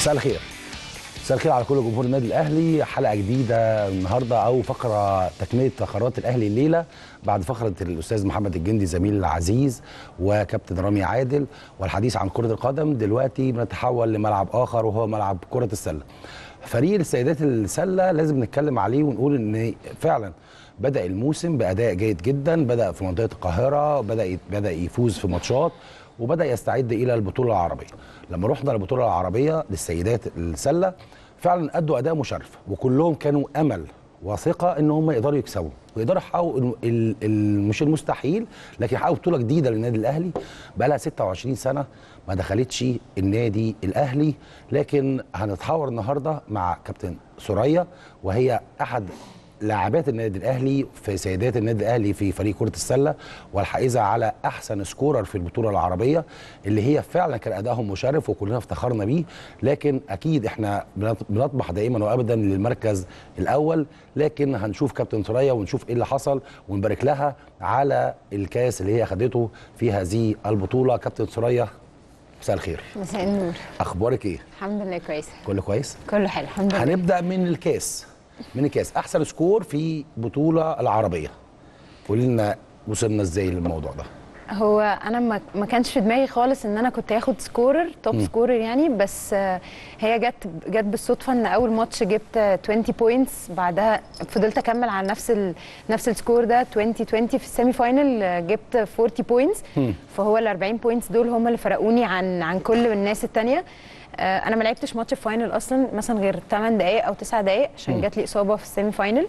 مساء الخير. مساء الخير على كل جمهور النادي الاهلي. حلقه جديده النهارده او فقره تكمله فقرات الاهلي الليله بعد فقره الاستاذ محمد الجندي زميل العزيز وكابتن رامي عادل والحديث عن كره القدم. دلوقتي بنتحول لملعب اخر وهو ملعب كره السله. فريق السيدات السله لازم نتكلم عليه ونقول ان فعلا بدأ الموسم بأداء جيد جدا، بدأ في منطقة القاهرة، بدأ يفوز في ماتشات وبدأ يستعد إلى البطولة العربية. لما رحنا للبطولة العربية للسيدات السلة فعلا أدوا أداء مشرف وكلهم كانوا أمل وثقة إن هم يقدروا يكسبوا ويقدروا يحققوا مش المستحيل لكن يحققوا بطولة جديدة للنادي الأهلي. بقى لها 26 سنة ما دخلتش النادي الأهلي، لكن هنتحاور النهارده مع كابتن ثريا وهي أحد لاعبات النادي الاهلي في سيدات النادي الاهلي في فريق كره السله والحائزه على احسن سكورر في البطوله العربيه اللي هي فعلا كان ادائهم مشرف وكلنا افتخرنا بيه. لكن اكيد احنا بنطمح دائما وابدا للمركز الاول، لكن هنشوف كابتن ثريا ونشوف ايه اللي حصل ونبارك لها على الكاس اللي هي اخذته في هذه البطوله. كابتن ثريا مساء الخير. مساء النور. اخبارك ايه؟ الحمد لله كويسه. كله كويس؟ كله حلو الحمد لله. هنبدا من الكاس. احسن سكور في بطوله العربيه. قولي لنا وصلنا ازاي للموضوع ده؟ هو انا ما كانش في دماغي خالص ان انا كنت هاخد سكورر توب سكورر يعني، بس هي جت بالصدفه ان اول ماتش جبت 20 بوينتس، بعدها فضلت اكمل على نفس السكور ده 20 في السيمي فاينل جبت 40 بوينتس. فهو ال 40 بوينتس دول هم اللي فرقوني عن كل الناس الثانيه. انا ما لعبتش ماتش فاينل اصلا مثلا غير 8 دقائق او 9 دقائق عشان جات لي اصابه في السيمي فاينل.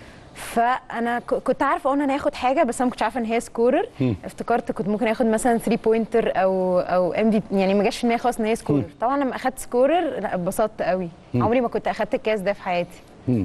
فانا كنت عارفه ان انا هاخد حاجه بس انا ما كنتش عارفه ان هي سكورر. افتكرت كنت ممكن اخد مثلا 3 بوينتر او ام في، يعني ما جاش في دماغي خالص ان هي سكورر. طبعا لما اخدت سكورر لا اتبسطت قوي. عمري ما كنت اخدت الكاس ده في حياتي.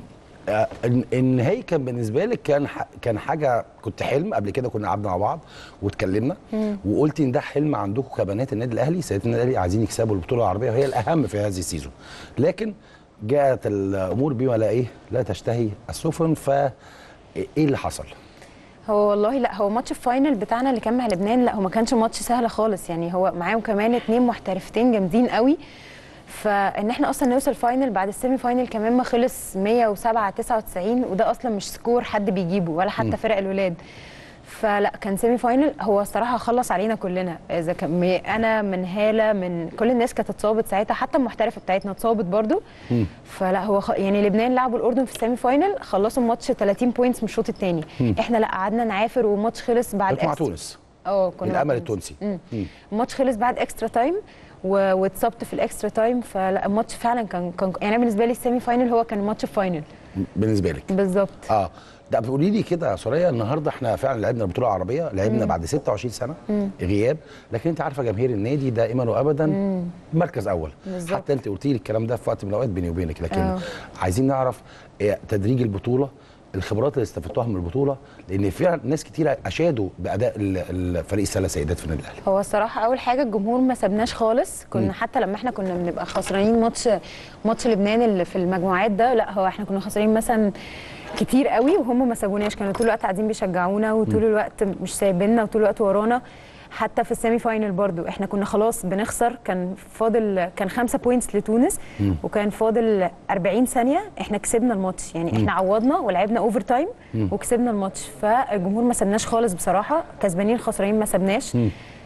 النهائي كان بالنسبه لك كان حاجه، كنت حلم قبل كده كنا قعدنا مع بعض واتكلمنا وقلتي ان ده حلم عندكم كبنات النادي الاهلي، سيدات النادي الاهلي عايزين يكسبوا البطوله العربيه وهي الاهم في هذه السيزون، لكن جاءت الامور بما لا تشتهي السفن. فايه اللي حصل؟ هو والله لا، هو ماتش الفاينل بتاعنا اللي كان مع لبنان لا هو ما كانش ماتش سهل خالص، يعني هو معاهم كمان 2 محترفتين جامدين قوي. فان احنا اصلا نوصل فاينل بعد السيمي فاينل كمان ما خلص 107-99 وده اصلا مش سكور حد بيجيبه ولا حتى فرق الولاد. فلا كان سيمي فاينل هو الصراحه خلص علينا كلنا، اذا كان انا من هاله من كل الناس كانت اتصابت ساعتها، حتى المحترفه بتاعتنا اتصابت برده. فلا هو يعني لبنان لعبوا الاردن في السيمي فاينل خلصوا الماتش 30 بوينتس من الشوط الثاني. احنا لا قعدنا نعافر والماتش خلص بعد مع تونس. كنا الامل التونسي. الماتش خلص بعد اكسترا تايم واتصبت في الاكسترا تايم. فلا الماتش فعلا كان يعني بالنسبه لي السيمي فاينل هو كان ماتش فاينل بالنسبه لك بالظبط. ده بتقولي لي كده يا ثريا، النهارده احنا فعلا لعبنا البطوله العربيه، لعبنا بعد 26 سنه غياب، لكن انت عارفه جماهير النادي دائما وابدا مركز اول بالزبط. حتى انت قلتي لي الكلام ده في وقت من الاوقات بيني وبينك، لكن عايزين نعرف تدريج البطوله، الخبرات اللي استفدتوها من البطوله، لان فعلا ناس كتيره اشادوا باداء الفريق السله سيدات في النادي الاهلي. هو الصراحه اول حاجه الجمهور ما سابناش خالص، كنا حتى لما احنا كنا بنبقى خسرانين ماتش لبنان اللي في المجموعات ده، لا هو احنا كنا خسرانين مثلا كتير قوي وهم ما سابوناش، كانوا طول الوقت قاعدين بيشجعونا وطول الوقت مش سايبيننا وطول الوقت ورانا. حتى في السيمي فاينل برضو احنا كنا خلاص بنخسر، كان 5 بوينتس لتونس وكان فاضل 40 ثانيه احنا كسبنا الماتش، يعني احنا عوضنا ولعبنا اوفر تايم وكسبنا الماتش. فالجمهور ما سابناش خالص بصراحه، كسبانين خسرانين ما سابناش.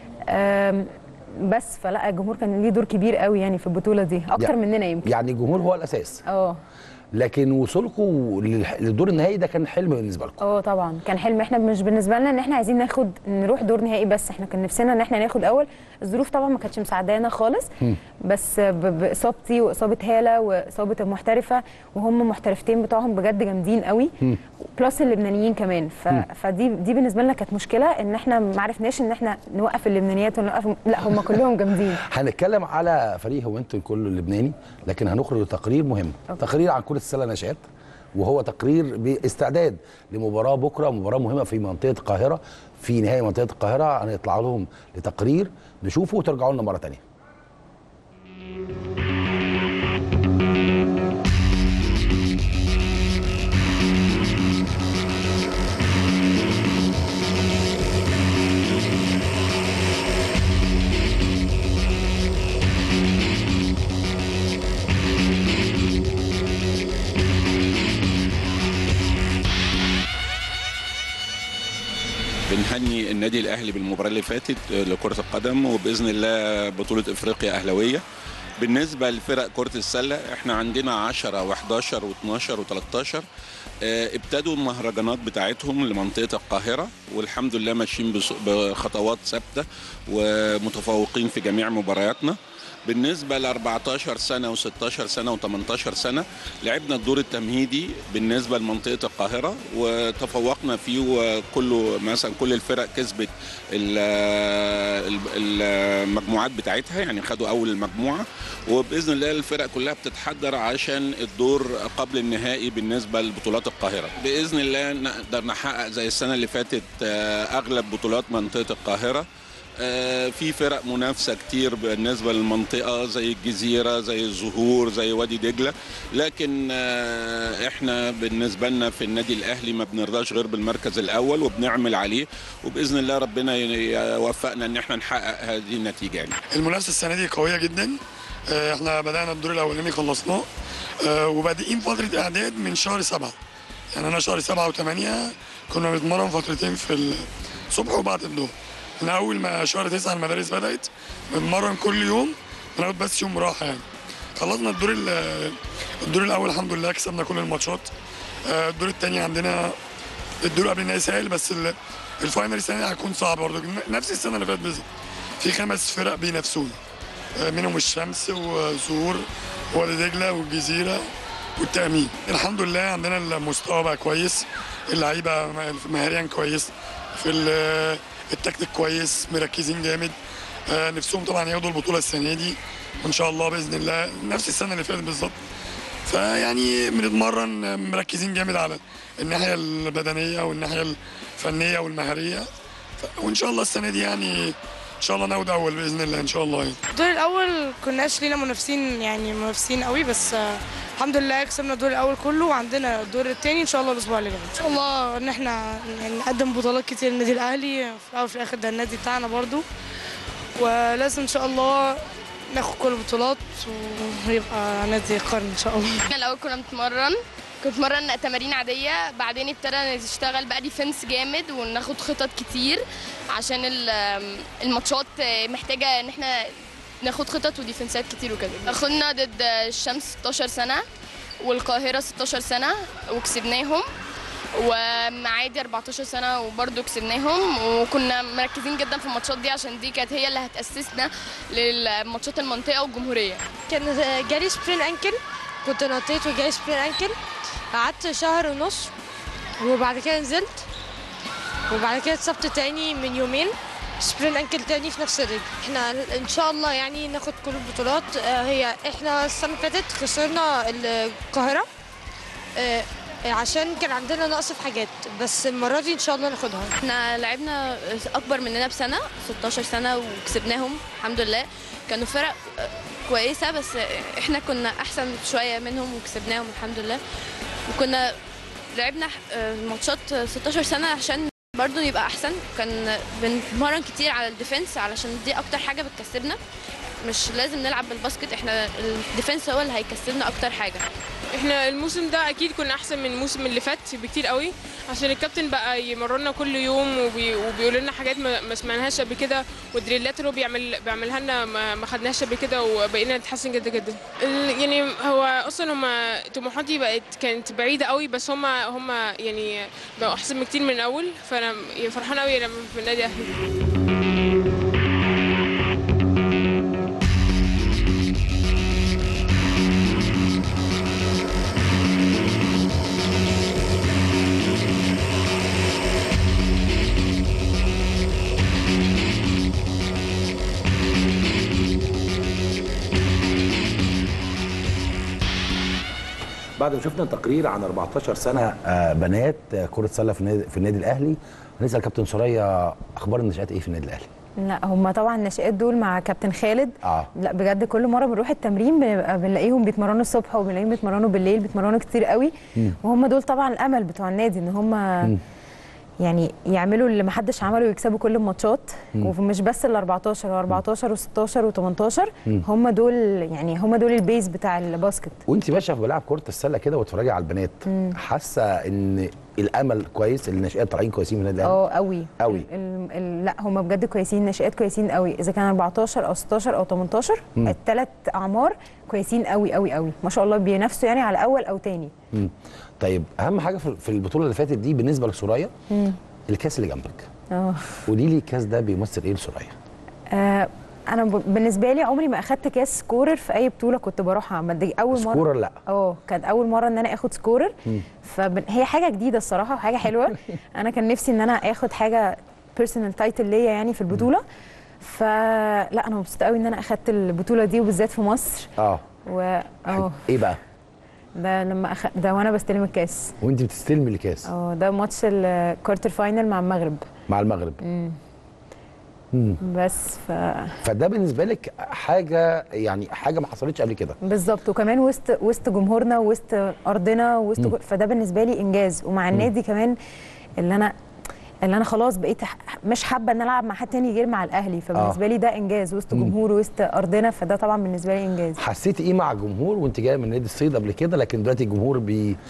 بس فلا الجمهور كان ليه دور كبير قوي يعني في البطوله دي اكتر مننا يمكن. يعني الجمهور هو الاساس. لكن وصولكم للدور النهائي ده كان حلم بالنسبه لكم؟ طبعا كان حلم. احنا مش بالنسبه لنا ان احنا عايزين نروح دور نهائي بس، احنا كان نفسنا ان احنا ناخد اول. الظروف طبعا ما كانتش مساعدانا خالص، بس باصابتي واصابه هاله واصابه المحترفه وهم محترفتين بتوعهم بجد جامدين قوي بلس اللبنانيين كمان. فدي بالنسبه لنا كانت مشكله ان احنا ما عرفناش ان احنا نوقف اللبنانيات لا هم كلهم جامدين. هنتكلم على فريق هوينتون كله لبناني، لكن هنخرج لتقرير مهم. تقرير عن كره السله نشات، وهو تقرير باستعداد لمباراه بكره، مباراه مهمه في منطقه القاهره، في نهائي منطقه القاهره. هنطلع لهم لتقرير نشوفه وترجعوا لنا مره ثانيه. النادي الاهلي بالمباراه اللي فاتت لكره القدم، وباذن الله بطوله افريقيا اهلاويه. بالنسبه لفرق كره السله احنا عندنا 10 و11 و12 و13 ابتدوا المهرجانات بتاعتهم لمنطقه القاهره، والحمد لله ماشيين بخطوات ثابته ومتفوقين في جميع مبارياتنا. بالنسبه ل 14 سنه و16 سنه و18 سنه لعبنا الدور التمهيدي بالنسبه لمنطقه القاهره وتفوقنا فيه، وكله مثلا كل الفرق كسبت المجموعات بتاعتها، يعني خدوا اول المجموعه، وباذن الله الفرق كلها بتتحضر عشان الدور قبل النهائي بالنسبه لبطولات القاهره. باذن الله نقدر نحقق زي السنه اللي فاتت اغلب بطولات منطقه القاهره. في فرق منافسه كتير بالنسبه للمنطقه زي الجزيره زي الزهور زي وادي دجله، لكن احنا بالنسبه لنا في النادي الاهلي ما بنرضاش غير بالمركز الاول وبنعمل عليه، وباذن الله ربنا يوفقنا ان احنا نحقق هذه النتيجه. يعني المنافسه السنه دي قويه جدا. احنا بدانا الدور الاولاني خلصناه، وبادئين فتره اعداد من شهر 7. يعني انا شهر 7 و8 كنا بنتمرن فترتين في الصبح وبعد الظهر. من اول ما شهر 9 المدارس بدات بنتمرن كل يوم، بناخد بس يوم راحه. يعني خلصنا الدور الاول الحمد لله، كسبنا كل الماتشات. الدور الثاني عندنا الدور قبل النهائي سهل، بس الفاينل السنه دي هيكون صعب برضه نفس السنه اللي فاتت بالظبط. في 5 فرق بينافسونا، منهم الشمس وزهور ووادي دجله والجزيره والتامين. الحمد لله عندنا المستوى بقى كويس، اللعيبه مهاريا كويس، في التكتيك كويس، مركزين جامد. نفسهم طبعا ياخدوا البطوله السنه دي وان شاء الله باذن الله نفس السنه اللي فاتت بالظبط. فيعني بنتمرن مركزين جامد على الناحيه البدنيه والناحيه الفنيه والمهاريه، وان شاء الله السنه دي يعني ان شاء الله ناخد اول باذن الله ان شاء الله. يعني الدور الاول كناش لينا منافسين قوي، بس الحمد لله كسبنا الدور الاول كله، وعندنا الدور الثاني ان شاء الله الاسبوع اللي جاي ان شاء الله ان احنا يعني نقدم بطولات كتير للنادي الاهلي. في الاول وفي الاخر ده النادي بتاعنا برضو، ولازم ان شاء الله ناخد كل البطولات ويبقى نادي القرن ان شاء الله. احنا الاول كنا بنتمرن تمارين عاديه، بعدين ابتدى نشتغل بقى ديفنس جامد وناخد خطط كتير عشان الماتشات محتاجه ان احنا ناخد خطط وديفنسات كتير وكده. اخدنا ضد الشمس 16 سنه والقاهره 16 سنه وكسبناهم، ومعادي 14 سنه وبرده كسبناهم، وكنا مركزين جدا في الماتشات دي عشان دي كانت هي اللي هتاسسنا للماتشات المنطقه والجمهوريه. كان جالي سبرين انكل، كنت نطيت وجالي سبرين انكل، قعدت شهر ونص وبعد كده نزلت، وبعد كده اتصبت تاني من يومين سبرين انكل تاني في نفس الرجل. احنا ان شاء الله يعني ناخد كل البطولات. هي احنا السنه اللي فاتت خسرنا القاهره عشان كان عندنا نقص في حاجات، بس المره دي ان شاء الله ناخدها. احنا لعبنا اكبر مننا بسنه 16 سنه وكسبناهم الحمد لله. كانوا فرق كويسه بس احنا كنا احسن شويه منهم وكسبناهم الحمد لله. وكنا لعبنا ماتشات 16 سنه عشان برضو يبقى احسن. كان بنتمرن كتير على الديفنس علشان دي اكتر حاجه بتكسبنا، مش لازم نلعب بالباسكت، احنا الديفنس هو اللي هيكسبنا اكتر حاجه. احنا الموسم ده اكيد كنا احسن من الموسم اللي فات بكتير قوي، عشان الكابتن بقى يمرنا كل يوم وبيقول لنا حاجات ما سمعناهاش قبل كده، والدريلات اللي هو بيعملها لنا ما خدناهاش قبل كده، وبقينا نتحسن جدا جدا. يعني هو اصلا هم طموحاتي كانت بعيده قوي، بس هم يعني بقوا احسن بكتير من الاول، فانا فرحانه قوي لما في النادي الاهلي. بعد ما شفنا تقرير عن 14 سنه بنات كره سله في النادي الاهلي، هنسال كابتن سوريا اخبار النشآت ايه في النادي الاهلي؟ لا هم طبعا النشآت دول مع كابتن خالد. لا بجد كل مره بنروح التمرين بنلاقيهم بيتمرنوا الصبح وبنلاقيهم بيتمرنوا بالليل، بيتمرنوا كتير قوي. وهم دول طبعا الامل بتوع النادي، ان هم يعني يعملوا اللي محدش عمله ويكسبوا كل الماتشات. ومش بس ال 14 و 14 و16 و18 هم دول، يعني هم دول البيز بتاع الباسكت. وانت ماشيه في ملاعب كره السله كده وتتفرجي على البنات، حاسه ان الامل كويس، الناشئات طالعين كويسين من النادي الاهلي؟ قوي قوي. لا هم بجد كويسين، ناشئات كويسين قوي، اذا كان 14 او 16 او 18 الثلاث اعمار كويسين قوي قوي قوي ما شاء الله، بينافسوا يعني على اول او تاني. طيب اهم حاجه في البطوله اللي فاتت دي بالنسبه لسوريا، الكاس اللي جنبك. قولي لي الكاس ده بيمثل ايه لسوريا؟ انا بالنسبه لي عمري ما اخدت كاس سكورر في اي بطوله كنت بروحها. دي اول مره. سكورر؟ لا كانت اول مره ان انا اخد سكورر. فهي حاجه جديده الصراحه وحاجه حلوه. انا كان نفسي ان انا اخد حاجه بيرسونال تايتل ليا يعني في البطوله. فلا انا مبسوطه قوي ان انا اخدت البطوله دي وبالذات في مصر. ايه بقى ده لما ده وانا بستلم الكاس. وانت بتستلمي الكاس؟ ده ماتش الكوارتر فاينل مع المغرب. مع المغرب. بس فده بالنسبه لك حاجه، يعني حاجه ما حصلتش قبل كده. بالظبط، وكمان وسط جمهورنا وسط ارضنا فده بالنسبه لي انجاز. ومع النادي كمان اللي انا خلاص بقيت مش حابه ان العب مع حد تاني غير مع الاهلي. فبالنسبه لي ده انجاز وسط جمهور وسط ارضنا، فده طبعا بالنسبه لي انجاز. حسيتي ايه مع الجمهور وانت جايه من نادي الصيد قبل كده، لكن دلوقتي الجمهور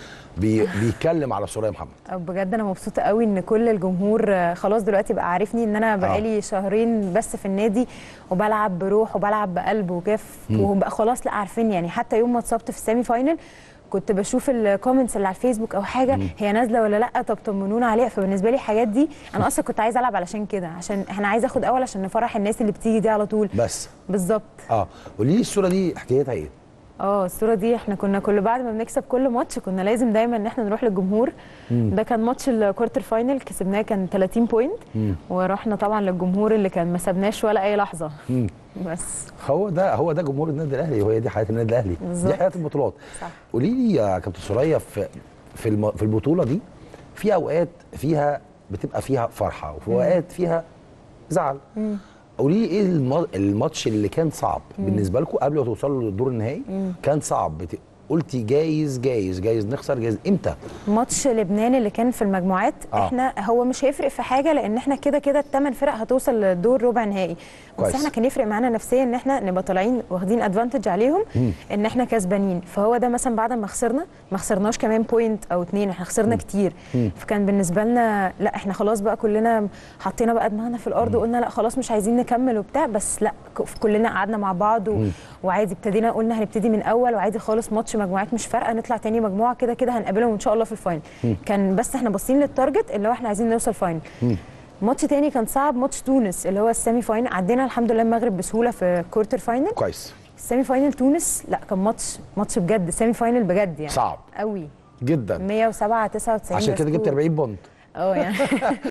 بيتكلم على سوريا محمد؟ بجد انا مبسوطه قوي ان كل الجمهور خلاص دلوقتي بقى عارفني ان انا بقالي شهرين بس في النادي وبلعب بروح وبلعب بقلب وكيف، وبقى خلاص لا عارفين يعني. حتى يوم ما اتصبت في السيمي فاينل كنت بشوف الكومنتس اللي على الفيسبوك او حاجه هي نازله ولا لا، طب طمنونا عليها. فبالنسبه لي الحاجات دي انا اصلا كنت عايزه العب علشان كده، عشان احنا عايزه اخد اول عشان نفرح الناس اللي بتيجي دي على طول. بس بالظبط. قولي لي الصوره دي حكايتها ايه؟ الصوره دي احنا كنا كل بعد ما بنكسب كل ماتش كنا لازم دايما ان احنا نروح للجمهور. ده كان ماتش الكوارتر فاينل كسبناه كان 30 بوينت. ورحنا طبعا للجمهور اللي كان ما سابناش ولا اي لحظه. بس هو ده جمهور النادي الاهلي، وهي دي حياه النادي الاهلي. دي حياه البطولات. صح. قولي لي يا كابتن سوريا، في البطوله دي في اوقات فيها بتبقى فيها فرحه وفي اوقات فيها زعل. قولي لي ايه الماتش اللي كان صعب بالنسبه لكم قبل ما توصلوا للدور النهائي؟ كان صعب، قلتي جايز نخسر، جايز امتى؟ ماتش لبنان اللي كان في المجموعات. احنا هو مش هيفرق في حاجه لان احنا كده كده الثمان فرق هتوصل للدور ربع نهائي. بس احنا كان يفرق معانا نفسيا ان احنا نبقى طالعين واخدين ادفانتج عليهم ان احنا كسبانين. فهو ده مثلا بعد ما خسرناش كمان بوينت او اتنين، احنا خسرنا كتير. فكان بالنسبه لنا لا احنا خلاص بقى كلنا حطينا بقى دماغنا في الارض وقلنا لا خلاص مش عايزين نكمل وبتاع. بس لا كلنا قعدنا مع بعض وعادي ابتدينا قلنا هنبتدي من اول وعادي خالص. ماتش مجموعات مش فارقه، نطلع تاني مجموعه كده كده هنقابلهم ان شاء الله في الفاينل. كان بس احنا باصين للتارجت اللي هو احنا عايزين نوصل فاينل. ماتش تاني كان صعب، ماتش تونس اللي هو السيمي فاينل. عدينا الحمد لله المغرب بسهوله في كورتر فاينل. كويس. السيمي فاينل تونس لا كان ماتش بجد سيمي فاينل بجد يعني صعب قوي جدا. 107 99 عشان كده جبت 40 بونت. يعني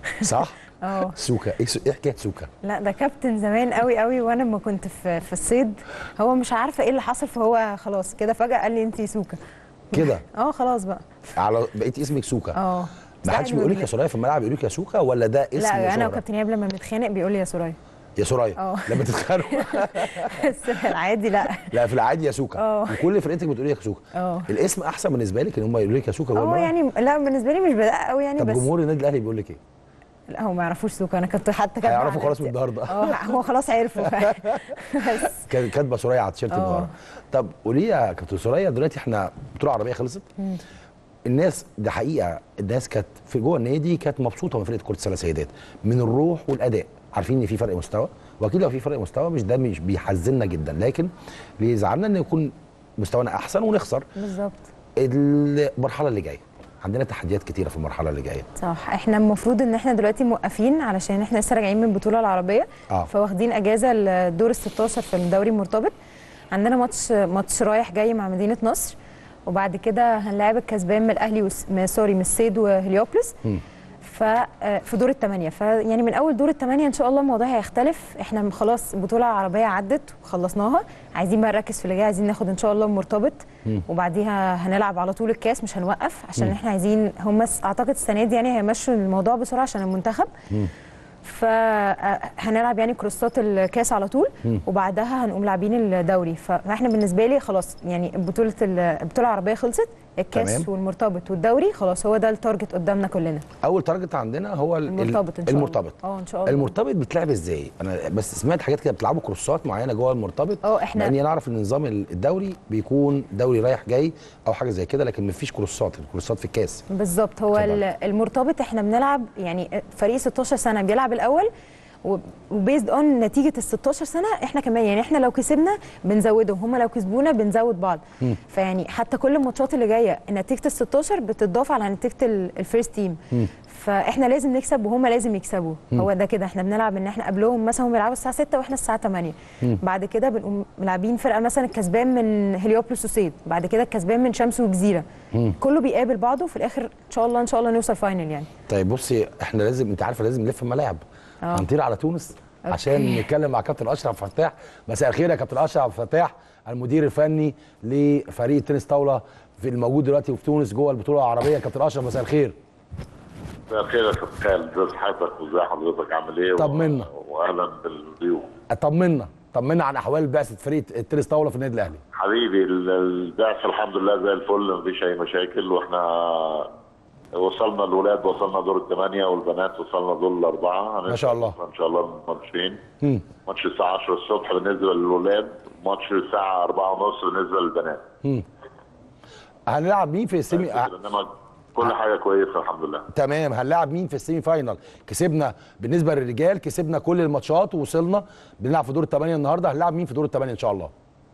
صح؟ اه سوكا ايه حكايه سوكا؟ لا ده كابتن زمان قوي قوي، وانا لما كنت في الصيد هو مش عارفه ايه اللي حصل، فهو خلاص كده فجاه قال لي انت سوكا كده خلاص بقى على بقيتي اسمك سوكا. ما حدش بيقول لك يا سوريا في الملعب، بيقول لك يا سوكا ولا ده اسم؟ لا انا وكابتن ايهاب لما بنتخانق بيقول لي يا سوريا. يا سوريا لما تتخانقوا؟ بس في العادي لا. لا في العادي يا سوكا. وكل فرقتك بتقولي لك يا سوكا. الاسم احسن بالنسبه لك ان هم يقولوا لك يا سوكا جوه يعني لا بالنسبه لي مش بدقق قوي يعني. طب بس جمهور النادي الاهلي بيقول لك ايه؟ لا هو ما يعرفوش سوكا، انا كنت حتى كاتبه هيعرفوا خلاص من النهارده. هو خلاص عرفوا. بس كاتبه سوريا على التيشيرت النهارده. طب قولي يا كابتن سوريا، دلوقتي احنا بطوله عربيه خلصت. الناس ده حقيقه الناس كانت في جوه النادي كانت مبسوطه من فرقه كره السله سيدات، من الروح والاداء، عارفين ان في فرق مستوى، واكيد لو في فرق مستوى مش بيحزننا جدا، لكن بيزعلنا ان يكون مستوانا احسن ونخسر. بالظبط. المرحله اللي جايه عندنا تحديات كتيره في المرحله اللي جايه. صح، احنا المفروض ان احنا دلوقتي موقفين علشان احنا لسه راجعين من البطوله العربيه. فواخدين اجازه لدور ال 16 في الدوري المرتبط. عندنا ماتش رايح جاي مع مدينه نصر، وبعد كده هنلاعب الكسبان من الاهلي من الصيد وهليوبلس في دور الثمانيه. فيعني من اول دور الثمانيه ان شاء الله الموضوع هيختلف. احنا خلاص البطوله العربيه عدت وخلصناها، عايزين بقى نركز في اللي جاي، عايزين ناخد ان شاء الله المرتبط وبعديها هنلعب على طول الكاس، مش هنوقف عشان احنا عايزين هم اعتقد السنه دي يعني هيمشوا الموضوع بسرعه عشان المنتخب. فهنلعب يعني كروسات الكاس على طول وبعدها هنقوم لاعبين الدوري. فاحنا بالنسبه لي خلاص يعني البطوله العربيه خلصت، الكاس تمام. والمرتبط والدوري خلاص هو ده التارجت قدامنا كلنا. اول تارجت عندنا هو المرتبط ان شاء المرتبط. الله. ان شاء الله. المرتبط بيتلعب ازاي؟ انا بس سمعت حاجات كده بتلعبوا كروسات معينه جوه المرتبط. احنا لاني انا اعرف ان نظام الدوري بيكون دوري رايح جاي او حاجه زي كده، لكن مفيش كروسات، الكروسات في الكاس. بالظبط. هو المرتبط احنا بنلعب يعني فريق 16 سنه بيلعب الاول، وبيزد اون نتيجه ال 16 سنه احنا كمان يعني احنا لو كسبنا بنزودهم، هم لو كسبونا بنزود بعض. فيعني حتى كل الماتشات اللي جايه نتيجه ال 16 بتضاف على نتيجه الفيرست تيم. فاحنا لازم نكسب وهم لازم يكسبوا. هو ده كده احنا بنلعب ان احنا قبلهم مثلا هم بيلعبوا الساعه 6 واحنا الساعه 8. بعد كده بنقوم لاعبين فرقه مثلا الكسبان من هليوبلس وصيد، بعد كده الكسبان من شمس وجزيره. كله بيقابل بعضه في الاخر ان شاء الله نوصل فاينل يعني. طيب بصي احنا لازم انت عارفه لازم نلف الملاعب. هنطير على تونس عشان نتكلم مع كابتن اشرف فتاح. مساء الخير يا كابتن اشرف فتاح، المدير الفني لفريق التنس طاوله في الموجود دلوقتي في تونس جوه البطوله العربيه. كابتن اشرف مساء الخير. مساء الخير يا كابتن خالد، ازي حضرتك وازي حضرتك عامل ايه؟ طمنا. واهلا بالضيوف. طمنا عن احوال بعثه فريق التنس طاوله في النادي الاهلي. حبيبي البعثه الحمد لله زي الفل، مفيش اي مشاكل، واحنا وصلنا الولاد وصلنا دور الثمانيه والبنات وصلنا دور الاربعه. ما شاء الله. ان شاء الله ماتشين. ماتش الساعه 10 الصبح بالنسبه للولاد، ماتش الساعه 4:30 بالنسبه للبنات. هنلعب مين في السيمي؟ كل حاجه كويسه الحمد لله. تمام. هنلعب مين في السيمي فاينال؟ كسبنا بالنسبه للرجال، كسبنا كل الماتشات ووصلنا، بنلعب في دور الثمانيه النهارده. هنلعب مين في دور الثمانيه ان شاء الله؟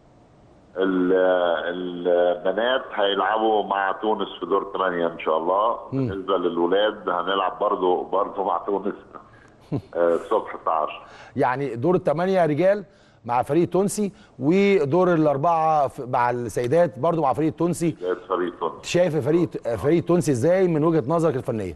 البنات هيلعبوا مع تونس في دور الثمانيه ان شاء الله. بالنسبه للولاد هنلعب برضه مع تونس الصبح الساعه 10. يعني دور الثمانيه رجال مع فريق تونسي، ودور الاربعه مع السيدات برضو مع فريق تونسي. فريق تونسي. شايف فريق تونسي ازاي من وجهه نظرك الفنيه؟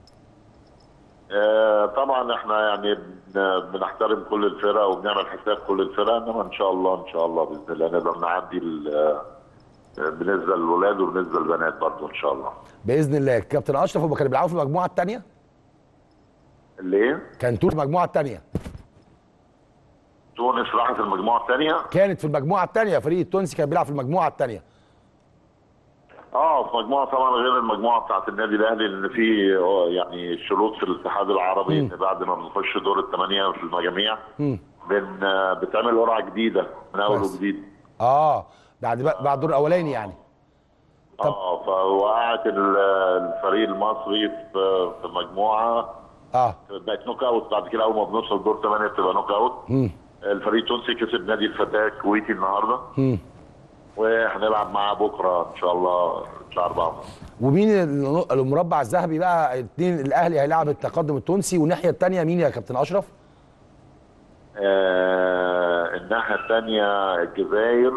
طبعا احنا يعني بنحترم كل الفرق وبنعمل حساب كل الفرق، انما ان شاء الله باذن الله نقدر نعدي بالنسبه للولاد وبالنسبه للبنات برضو ان شاء الله. باذن الله. كابتن اشرف هم كانوا بيلعبوا في المجموعه الثانيه؟ ليه؟ كان تونس المجموعه الثانيه. تونس راحت المجموعه الثانيه؟ كانت في المجموعه الثانيه، فريق التونسي كان بيلعب في المجموعه الثانيه. في مجموعه طبعا غير المجموعه بتاعت النادي الاهلي، لان في يعني شروط في الاتحاد العربي ان بعد ما بنخش دور الثمانيه في المجاميع بتعمل قرعه جديده من اول وجديد. بعد الدور الاولاني يعني. فوقعت الفريق المصري في مجموعه بقت نوك اوت. بعد كده اول ما بنوصل دور 8 بتبقى نوك اوت. الفريق التونسي كسب نادي الفتاه الكويتي النهارده. وهنلعب معاه بكره ان شاء الله الساعه 4. ومين المربع الذهبي بقى؟ الاثنين الاهلي هيلاعب التقدم التونسي، والناحيه الثانيه مين يا كابتن اشرف؟ الناحيه الثانيه الجزائر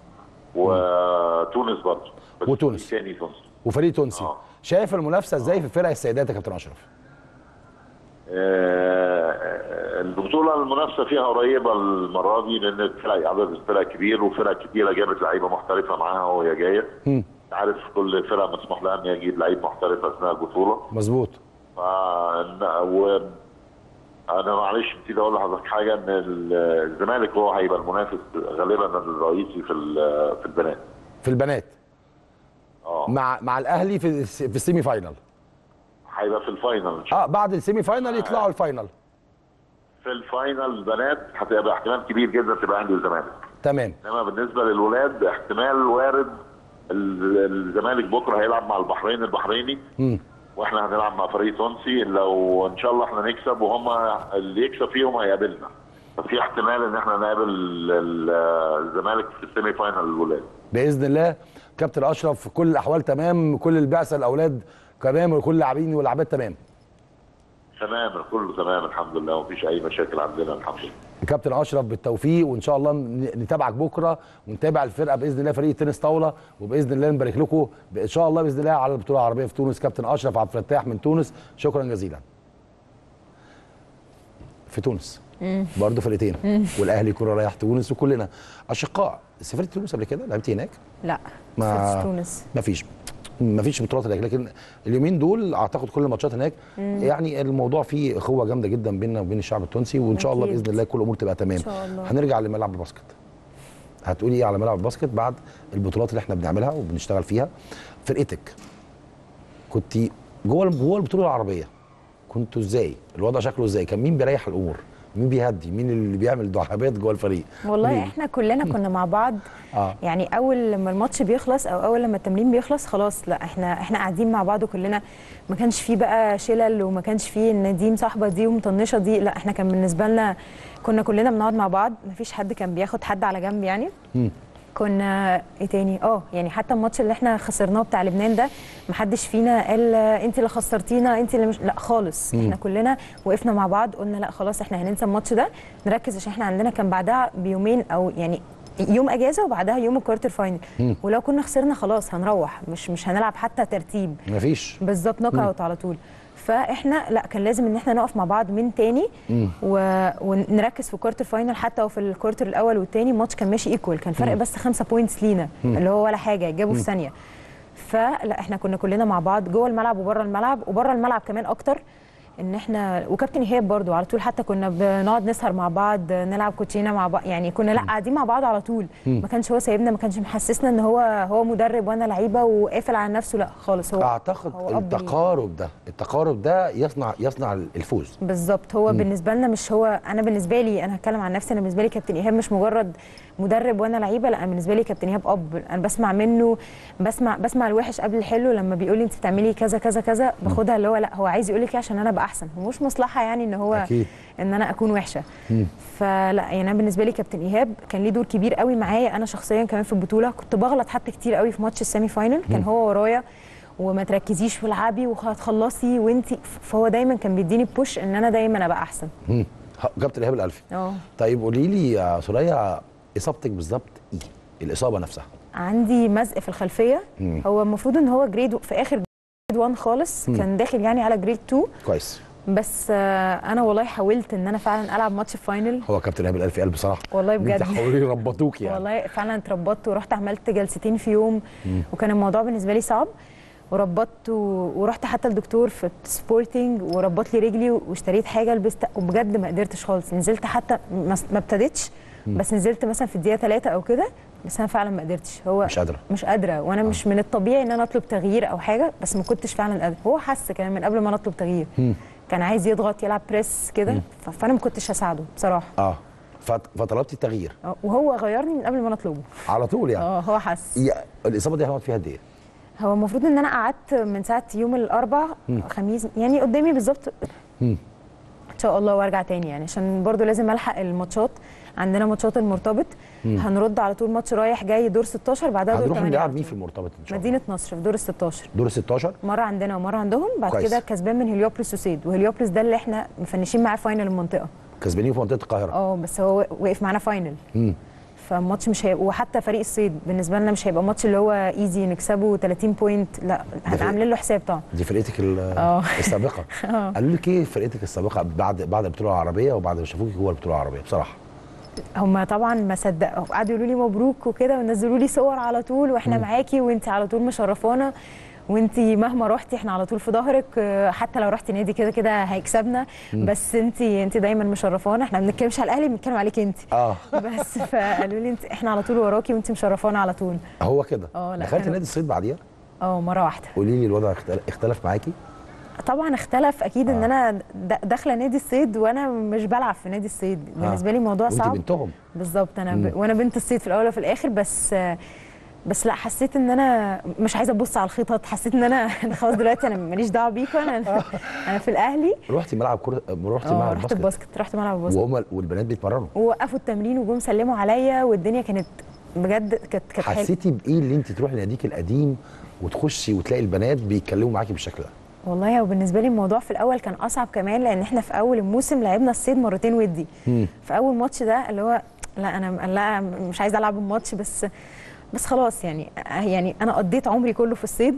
وتونس برضه. وتونس. تاني تونس. وفريق تونسي. شايف المنافسه ازاي في فرق السيدات يا كابتن اشرف؟ البطوله المنافسه فيها قريبه المره دي، لان عدد الفرق كبير وفرق كتيره جابت لعيبه محترفه معاها وهي جايه. عارف كل فرقه مسموح لها ان هي تجيب لعيب محترف اثناء البطوله. مظبوط. انا معلش نسيت اقول لحضرتك حاجه، ان الزمالك هو هيبقى المنافس غالبا الرئيسي في البنات. في البنات. مع الاهلي في السيمي فاينال. هيبقى في الفاينل ان شاء الله. بعد السيمي فاينال يطلعوا الفاينل. في الفاينل البنات هتبقى احتمال كبير جدا تبقى عند الزمالك. تمام. انما بالنسبه للولاد احتمال وارد الزمالك بكره هيلعب مع البحريني. واحنا هنلعب مع فريق تونسي، لو ان شاء الله احنا نكسب وهم اللي يكسب فيهم هيقابلنا، ففي احتمال ان احنا نقابل الزمالك في السيمي فاينل الولاد باذن الله. كابتن اشرف في كل الاحوال تمام، كل البعثه الاولاد تمام، وكل اللاعبين واللاعبات تمام. تمام، كله تمام الحمد لله، ومفيش اي مشاكل عندنا الحمد لله. كابتن اشرف بالتوفيق، وان شاء الله نتابعك بكره ونتابع الفرقه باذن الله، فريق التنس طاوله، وباذن الله نبارك لكم ان شاء الله باذن الله على البطوله العربيه في تونس. كابتن اشرف عبد الفتاح من تونس، شكرا جزيلا. في تونس برضه فرقتين، والاهلي كره رايح تونس، وكلنا اشقاء. سافرت تونس قبل كده؟ لعبتي هناك؟ لا ما تونس مفيش بطولات هناك، لكن اليومين دول اعتقد كل الماتشات هناك. يعني الموضوع فيه اخوه جامده جدا بيننا وبين الشعب التونسي، وان شاء الله باذن الله كل الامور تبقى تمام. ان شاء الله. هنرجع لملعب الباسكت. هتقولي ايه على ملعب الباسكت بعد البطولات اللي احنا بنعملها وبنشتغل فيها؟ فرقتك كنت جوه البطوله العربيه، كنتوا ازاي؟ الوضع شكله ازاي؟ كان مين بيريح الامور؟ مين بيهدي؟ مين اللي بيعمل دعابات جوه الفريق؟ والله احنا كلنا كنا مع بعض. يعني اول لما الماتش بيخلص او اول لما التمرين بيخلص خلاص، لا احنا قاعدين مع بعض كلنا، ما كانش فيه بقى شلل، وما كانش فيه ان دي مصاحبه دي ومطنشه دي، لا احنا كان بالنسبه لنا كنا كلنا بنقعد مع بعض، ما فيش حد كان بياخد حد على جنب يعني. كنا ايه تاني؟ يعني حتى الماتش اللي احنا خسرناه بتاع لبنان ده ما حدش فينا قال انت اللي خسرتينا، انت اللي مش، لا خالص. احنا كلنا وقفنا مع بعض، قلنا لا خلاص احنا هننسى الماتش ده، نركز، عشان احنا عندنا كان بعدها بيومين او يعني يوم اجازه وبعدها يوم الكوارتر فاينل، ولو كنا خسرنا خلاص هنروح، مش هنلعب حتى ترتيب، مفيش بالظبط، نوك اوت على طول. فاحنا لا كان لازم ان احنا نقف مع بعض من تاني ونركز في الكوارتر فاينل. حتى وفي الكوارتر الاول والتاني الماتش كان ماشي ايكوال، كان فرق بس 5 بوينتس لينا، اللي هو ولا حاجه، جابوا في ثانيه. فلا احنا كنا كلنا مع بعض جوه الملعب وبره الملعب، وبره الملعب كمان اكتر، ان احنا وكابتن ايهاب برضو على طول، حتى كنا بنقعد نسهر مع بعض، نلعب كوتشينه مع بعض، يعني كنا لا قاعدين مع بعض على طول. ما كانش هو سايبنا، ما كانش محسسنا ان هو مدرب وانا لعيبه وقافل على نفسه، لا خالص. هو اعتقد هو التقارب ده يصنع الفوز. بالظبط. هو بالنسبه لنا مش هو، انا بالنسبه لي، انا هتكلم عن نفسي، انا بالنسبه لي كابتن ايهاب مش مجرد مدرب وانا لعيبه، لا انا بالنسبه لي كابتن ايهاب اب. انا بسمع منه، بسمع الوحش قبل الحلو، لما بيقول لي انت بتعملي كذا كذا كذا باخدها اللي هو لا هو عايز يقول لك عشان انا ابقى احسن، هو مش مصلحه يعني ان هو أكيد. ان انا اكون وحشه. فلا يعني انا بالنسبه لي كابتن ايهاب كان ليه دور كبير قوي معايا انا شخصيا كمان في البطوله. كنت بغلط حتى كتير قوي في ماتش السيمي فاينل، كان هو ورايا وما تركزيش والعبي وهتخلصي وانتي، فهو دايما كان بيديني بوش ان انا دايما ابقى احسن. كابتن ايهاب الالفي. طيب قولي لي يا سوريا، اصابتك بالظبط ايه؟ الاصابه نفسها. عندي مزق في الخلفيه. هو المفروض ان هو جريد في اخر جريد 1 خالص، كان داخل يعني على جريد 2. كويس. بس انا والله حاولت ان انا فعلا العب ماتش فاينل. هو كابتن ايهاب الالفي قال بصراحه والله بجد حاولوا يربطوك يعني. والله فعلا اتربطت ورحت عملت جلستين في يوم، وكان الموضوع بالنسبه لي صعب، وربطت ورحت حتى الدكتور في سبورتنج وربط لي رجلي واشتريت حاجه لبست، وبجد ما قدرتش خالص. نزلت حتى ما ابتديتش، بس نزلت مثلا في الدقيقه 3 او كده، بس انا فعلا ما قدرتش. هو مش قادره، وانا مش من الطبيعي ان انا اطلب تغيير او حاجه، بس ما كنتش فعلا قادره. هو حس كمان من قبل ما انا اطلب تغيير، كان عايز يضغط يلعب بريس كده، فانا ما كنتش هساعده بصراحه. فطلبتي التغيير، وهو غيرني من قبل ما انا اطلبه على طول يعني. هو حس. الاصابه دي هنقعد فيها قد ايه؟ هو المفروض ان انا قعدت من ساعه يوم الاربع خميس، يعني قدامي بالظبط ان شاء الله، وارجع تاني يعني، عشان برضو لازم الحق الماتشات. عندنا ماتشات المرتبط، هنرد على طول ماتش رايح جاي دور 16، بعدها دور 8. هنروح نلعب مين في المرتبط ان شاء الله؟ مدينه نصر في دور ال 16. دور ال 16 مره عندنا ومره عندهم، بعد كويس. كده كسبان من هليوبلس وسيد، وهليوبلس ده اللي احنا مفنشين معاه فاينل المنطقه، كسبانين في منطقه القاهره. بس هو وقف معانا فاينل. فالماتش مش هيبقى، وحتى فريق الصيد بالنسبه لنا مش هيبقى ماتش اللي هو ايزي نكسبه 30 بوينت، لا احنا عاملين له حساب طبعا. دي فرقتك السابقه. قالوا لك ايه فرقتك السابقه بعد البطوله العربيه وبعد ما شافوكي جوه البطوله العربيه بصراحه؟ هم طبعا ما صدقوا، قعدوا يقولوا لي مبروك وكده ونزلوا لي صور على طول، واحنا معاكي وانت على طول مشرفانا، وانت مهما رحتي احنا على طول في ظهرك، حتى لو رحتي نادي كده كده هيكسبنا، بس انت دايما مشرفانا، احنا ما بنتكلمش على الاهلي بنتكلم عليك انت. بس فقالوا لي احنا على طول وراكي وانت مشرفانا على طول. هو كده. دخلتي نادي الصيد بعديها؟ مره واحده. قولي لي الوضع اختلف معاكي؟ طبعا اختلف اكيد. ان انا داخله نادي الصيد وانا مش بلعب في نادي الصيد، بالنسبه لي الموضوع صعب. وانت بنتهم بالظبط. انا وانا بنت الصيد في الاول وفي الاخر، بس لا حسيت ان انا مش عايزه ابص على الخطط، حسيت ان انا خلاص دلوقتي انا ماليش دعوه بيكم، انا في الاهلي. رحتي ملعب كوره؟ رحت ملعب الباسكت. رحت ملعب الباسكت والبنات بيتمرنوا ووقفوا التمرين وجم سلموا عليا، والدنيا كانت بجد كانت حلوه. حسيتي بايه اللي انت تروحي ناديك القديم وتخشي وتلاقي البنات بيتكلموا معاكي بالشكل ده؟ والله هو بالنسبه لي الموضوع في الاول كان اصعب كمان، لان احنا في اول الموسم لعبنا الصيد مرتين ودي. في اول ماتش ده اللي هو لا مش عايزه العب الماتش، بس خلاص يعني انا قضيت عمري كله في الصيد.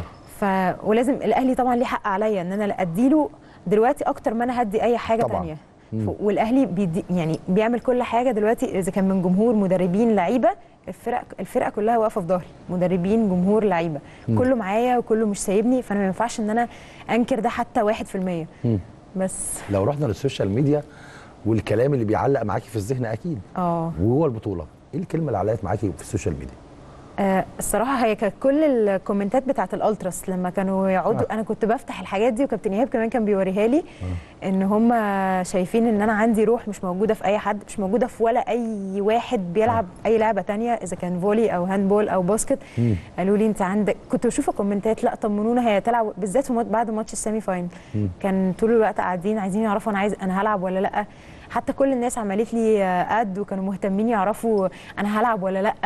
ولازم الاهلي طبعا ليه حق عليا ان انا اديله دلوقتي اكتر ما انا هدي اي حاجه طبعا. تانية. والاهلي بيعمل كل حاجه دلوقتي، اذا كان من جمهور، مدربين، لعيبه، الفرقه كلها واقفه في ظهري، مدربين، جمهور، لعيبه، كله معايا وكله مش سايبني، فانا ما ينفعش ان انا انكر ده حتى 1%. بس لو رحنا للسوشيال ميديا والكلام اللي بيعلق معاكي في الذهن اكيد وهو البطوله، ايه الكلمه اللي علقت معاكي في السوشيال ميديا؟ الصراحه هي كانت كل الكومنتات بتاعت الالتراس لما كانوا يقعدوا. انا كنت بفتح الحاجات دي، وكابتن ايهاب كمان كان بيوريها لي، ان هم شايفين ان انا عندي روح مش موجوده في اي حد، مش موجوده في ولا اي واحد بيلعب اي لعبه تانية، اذا كان فولي او هاندبول او باسكت. قالوا لي انت عندك، كنت بشوف الكومنتات، لا طمنونا هي تلعب، بالذات بعد ماتش السيمي فاينل كان طول الوقت قاعدين عايزين يعرفوا انا هلعب ولا لا. حتى كل الناس عملت لي وكانوا مهتمين يعرفوا انا هلعب ولا لا.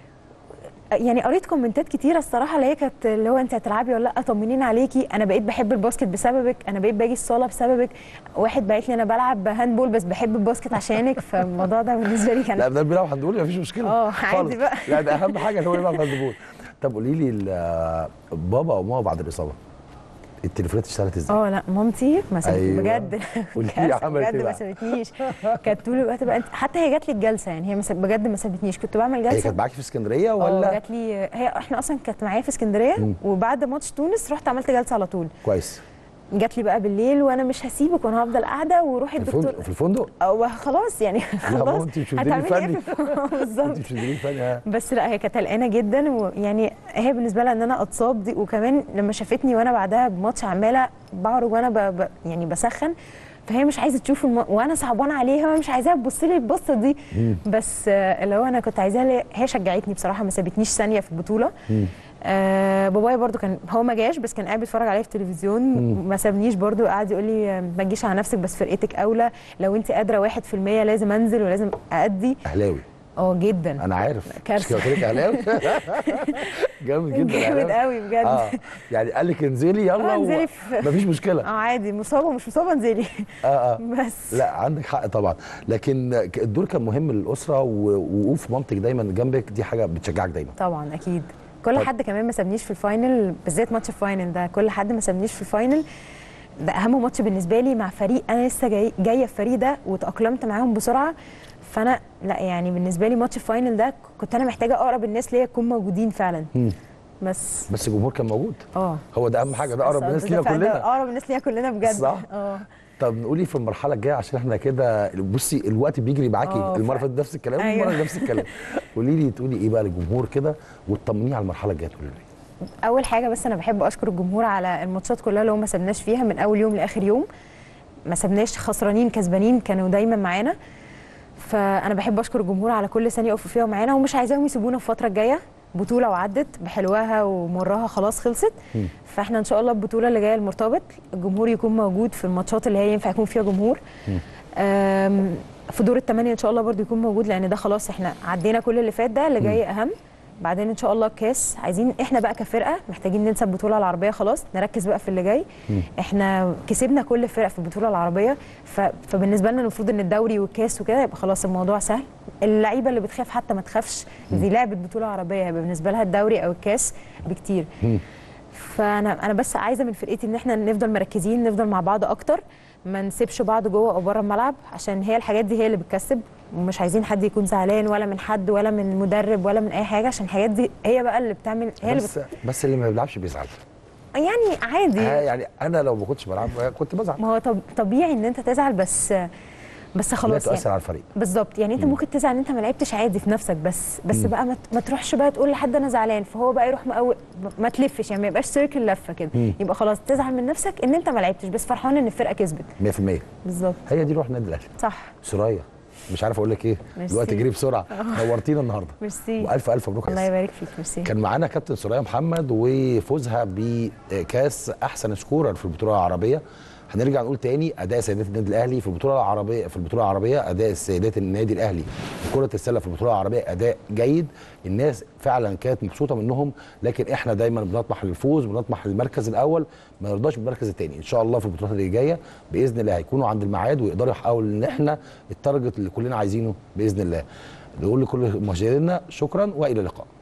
يعني قريت كومنتات كتيره الصراحه اللي هي كانت اللي هو انت هتلعبي ولا لا، طمنين عليكي، انا بقيت بحب الباسكت بسببك، انا بقيت باجي الصاله بسببك، واحد باعت لي انا بلعب هاندبول بس بحب الباسكت عشانك. فالموضوع ده بالنسبه لي كان لا ده بيلعب هاندبول مفيش مشكله عادي بقى. لا ده اهم حاجه ان هو يلعب هاندبول. طب قولي لي بابا او ماما بعد الاصابه التليفونات اشتغلت ازاي؟ لا مامتي ما سابتنيش بجد. بجد ما سابتنيش، كانت طول الوقت بقى حتى هي جات لي الجلسه، يعني هي بجد ما سابتنيش، كنت بعمل جلسه. هي كانت معاكي في اسكندريه ولا؟ جات لي احنا اصلا كانت معايا في اسكندريه، وبعد ماتش تونس رحت عملت جلسه على طول. كويس. جات لي بقى بالليل وانا مش هسيبك وانا هفضل قاعده، وروحي الدكتور في الفندق خلاص يعني خلاص انت مش مديري فني بالظبط انت مش مديري فني. بس لا هي كانت قلقانه جدا، ويعني هي بالنسبه لها ان انا اتصاب دي، وكمان لما شافتني وانا بعدها بماتش عماله بعرج وانا يعني بسخن، فهي مش عايزه تشوف وانا صعبانه عليها ومش عايزاها تبص لي البصه دي. بس اللي هو انا كنت عايزاها، هي شجعتني بصراحه، ما سابتنيش ثانيه في البطوله. بابايا برضو كان هو ما جاش، بس كان قاعد بيتفرج عليا في التلفزيون، ما سابنيش برضو، قاعد يقول لي ما تجيش على نفسك، بس فرقتك اولى، لو انت قادره 1% لازم انزل ولازم اادي. اهلاوي جدا انا عارف، كارثه. قلت لك اهلاوي جامد جدا، جامد قوي بجد. يعني قال لك انزلي يلا انزلي مفيش مشكله. عادي، مصابه مش مصابه انزلي. بس لا عندك حق طبعا، لكن الدور كان مهم للاسره، ووقوف مامتك دايما جنبك دي حاجه بتشجعك دايما. طبعا اكيد. كل حد كمان ما سابنيش في الفاينل، بالذات ماتش الفاينل ده، كل حد ما سابنيش في الفاينل ده، اهم ماتش بالنسبه لي مع فريق انا لسه جايه في فريق ده وتاقلمت معاهم بسرعه. فانا لا يعني بالنسبه لي ماتش الفاينل ده كنت انا محتاجه اقرب الناس ليا يكونوا موجودين فعلا. بس الجمهور كان موجود. هو ده اهم حاجه، ده اقرب الناس لينا كلنا، اقرب الناس لينا كلنا بجد. صح. طب نقولي في المرحله الجايه، عشان احنا كده بصي الوقت بيجري معاكي، المره اللي فاتت نفس الكلام والمره نفس الكلام. قولي لي تقولي ايه بقى للجمهور كده وتطمنيه على المرحله الجايه؟ تقولي لي اول حاجه بس انا بحب اشكر الجمهور على الماتشات كلها اللي هو ما سابناش فيها من اول يوم لاخر يوم، ما سابناش خسرانين كسبانين، كانوا دايما معانا. فانا بحب اشكر الجمهور على كل ثانيه يقفوا فيها معانا، ومش عايزاهم يسيبونا في الفتره الجايه. بطوله وعدت بحلوها ومرها خلاص خلصت، فاحنا ان شاء الله البطوله اللي جايه المرتبط الجمهور يكون موجود في الماتشات اللي هي ينفع يكون فيها جمهور. في دور الثمانيه ان شاء الله برضو يكون موجود، لان ده خلاص احنا عدينا كل اللي فات، ده اللي جاي اهم. بعدين ان شاء الله الكاس. عايزين احنا بقى كفرقه محتاجين ننسى البطوله العربيه خلاص، نركز بقى في اللي جاي. احنا كسبنا كل الفرق في البطوله العربيه، فبالنسبه لنا المفروض ان الدوري والكاس وكده يبقى خلاص الموضوع سهل. اللعيبه اللي بتخاف حتى ما تخافش، دي لعبه بطوله عربيه، هيبقى بالنسبه لها الدوري او الكاس بكتير. فانا بس عايزه من فرقتي ان احنا نفضل مركزين، نفضل مع بعض اكتر، ما نسيبش بعض جوه او بره الملعب، عشان هي الحاجات دي هي اللي بتكسب، ومش عايزين حد يكون زعلان ولا من حد ولا من مدرب ولا من اي حاجه، عشان الحاجات دي هي بقى اللي بتعمل بس اللي ما بيلعبش بيزعل يعني عادي. يعني انا لو ما كنتش بلعب كنت بزعل. ما هو طبيعي ان انت تزعل، بس خلاص لا تؤثر على الفريق بالظبط. يعني انت ممكن تزعل ان انت ما لعبتش عادي في نفسك، بس بقى ما تروحش بقى تقول لحد انا زعلان، فهو بقى يروح ما تلفش، يعني ما يبقاش سيركل لفه كده. يبقى خلاص تزعل من نفسك ان انت ما لعبتش، بس فرحان ان الفرقه كسبت 100%. بالظبط، هي دي روح النادي الاهلي. صح. سرايا مش عارف اقول لك ايه، الوقت جري بسرعه. نورتينا النهارده. ميرسي، والف الف مبروك. الله يبارك فيك. ميرسي. كان معانا كابتن سرايا محمد وفوزها بكاس احسن سكورر في البطوله العربيه. هنرجع نقول تاني اداء سيدات النادي الاهلي في البطوله العربيه، اداء سيدات النادي الاهلي في كره السله في البطوله العربيه اداء جيد. الناس فعلا كانت مبسوطه منهم، لكن احنا دايما بنطمح للفوز، بنطمح للمركز الاول، ما نرضاش بالمركز الثاني. ان شاء الله في البطولات اللي جايه باذن الله هيكونوا عند الميعاد ويقدروا يحققوا ان احنا التارجت اللي كلنا عايزينه باذن الله. نقول لكل مشاهدينا شكرا والى اللقاء.